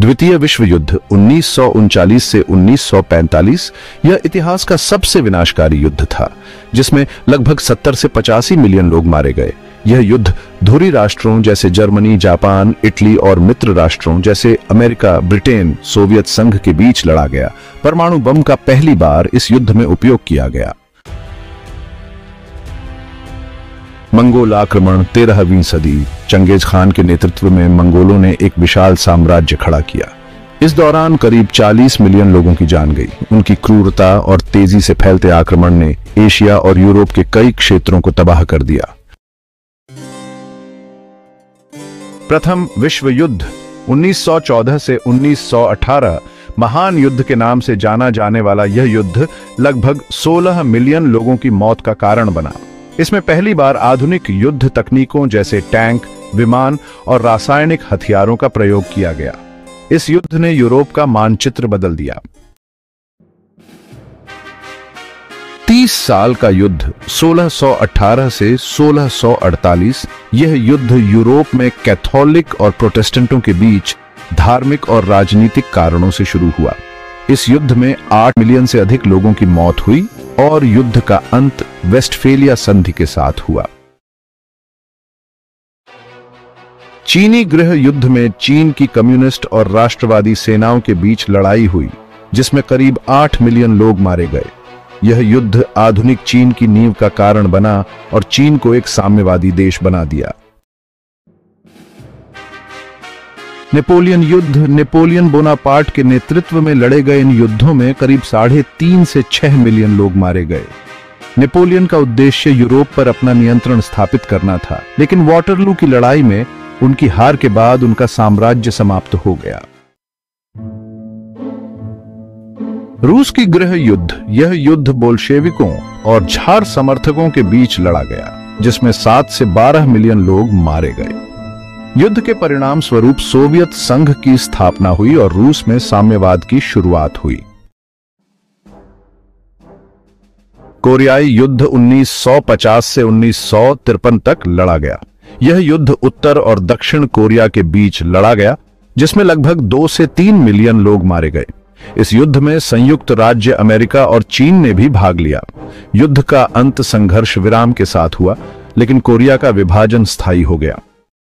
द्वितीय विश्व युद्ध 1939 से 1945 यह इतिहास का सबसे विनाशकारी युद्ध था, जिसमें लगभग 70 से 85 मिलियन लोग मारे गए। यह युद्ध धुरी राष्ट्रों जैसे जर्मनी, जापान, इटली और मित्र राष्ट्रों जैसे अमेरिका, ब्रिटेन, सोवियत संघ के बीच लड़ा गया। परमाणु बम का पहली बार इस युद्ध में उपयोग किया गया। मंगोल आक्रमण 13वीं सदी। चंगेज खान के नेतृत्व में मंगोलों ने एक विशाल साम्राज्य खड़ा किया। इस दौरान करीब 40 मिलियन लोगों की जान गई। उनकी क्रूरता और तेजी से फैलते आक्रमण ने एशिया और यूरोप के कई क्षेत्रों को तबाह कर दिया। प्रथम विश्व युद्ध 1914 से 1918 महान युद्ध के नाम से जाना जाने वाला यह युद्ध लगभग 16 मिलियन लोगों की मौत का कारण बना। इसमें पहली बार आधुनिक युद्ध तकनीकों जैसे टैंक, विमान और रासायनिक हथियारों का प्रयोग किया गया। इस युद्ध ने यूरोप का मानचित्र बदल दिया। 30 साल का युद्ध 1618 से 1648। यह युद्ध यूरोप में कैथोलिक और प्रोटेस्टेंटों के बीच धार्मिक और राजनीतिक कारणों से शुरू हुआ। इस युद्ध में 8 मिलियन से अधिक लोगों की मौत हुई और युद्ध का अंत वेस्टफेलिया संधि के साथ हुआ। चीनी गृह युद्ध में चीन की कम्युनिस्ट और राष्ट्रवादी सेनाओं के बीच लड़ाई हुई, जिसमें करीब 8 मिलियन लोग मारे गए। यह युद्ध आधुनिक चीन की नींव का कारण बना और चीन को एक साम्यवादी देश बना दिया। नेपोलियन युद्ध। नेपोलियन बोनापार्ट के नेतृत्व में लड़े गए इन युद्धों में करीब 3.5 से 6 मिलियन लोग मारे गए। नेपोलियन का उद्देश्य यूरोप पर अपना नियंत्रण स्थापित करना था, लेकिन वाटरलू की लड़ाई में उनकी हार के बाद उनका साम्राज्य समाप्त हो गया। रूस की गृह युद्ध। यह युद्ध बोल्शेविकों और झार समर्थकों के बीच लड़ा गया, जिसमें 7 से 12 मिलियन लोग मारे गए। युद्ध के परिणाम स्वरूप सोवियत संघ की स्थापना हुई और रूस में साम्यवाद की शुरुआत हुई। कोरियाई युद्ध 1950 से 1953 तक लड़ा गया। यह युद्ध उत्तर और दक्षिण कोरिया के बीच लड़ा गया, जिसमें लगभग 2 से 3 मिलियन लोग मारे गए। इस युद्ध में संयुक्त राज्य अमेरिका और चीन ने भी भाग लिया। युद्ध का अंत संघर्ष विराम के साथ हुआ, लेकिन कोरिया का विभाजन स्थायी हो गया।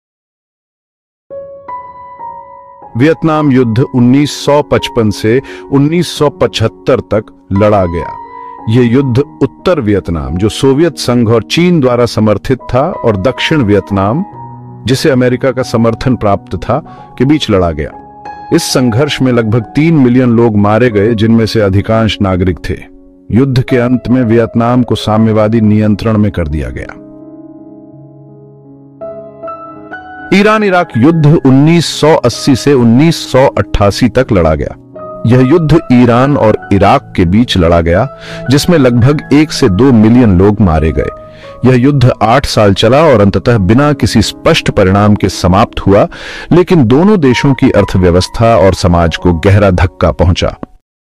वियतनाम युद्ध 1955 से 1975 तक लड़ा गया। यह युद्ध उत्तर वियतनाम, जो सोवियत संघ और चीन द्वारा समर्थित था, और दक्षिण वियतनाम, जिसे अमेरिका का समर्थन प्राप्त था, के बीच लड़ा गया। इस संघर्ष में लगभग 3 मिलियन लोग मारे गए, जिनमें से अधिकांश नागरिक थे। युद्ध के अंत में वियतनाम को साम्यवादी नियंत्रण में कर दिया गया। ईरान इराक युद्ध 1980 से 1988 तक लड़ा गया। यह युद्ध ईरान और इराक के बीच लड़ा गया, जिसमें लगभग 1 से 2 मिलियन लोग मारे गए। यह युद्ध 8 साल चला और अंततः बिना किसी स्पष्ट परिणाम के समाप्त हुआ, लेकिन दोनों देशों की अर्थव्यवस्था और समाज को गहरा धक्का पहुंचा।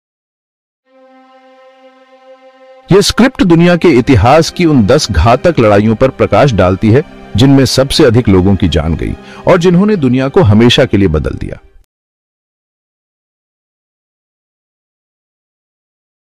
यह स्क्रिप्ट दुनिया के इतिहास की उन 10 घातक लड़ाइयों पर प्रकाश डालती है, जिनमें सबसे अधिक लोगों की जान गई और जिन्होंने दुनिया को हमेशा के लिए बदल दिया।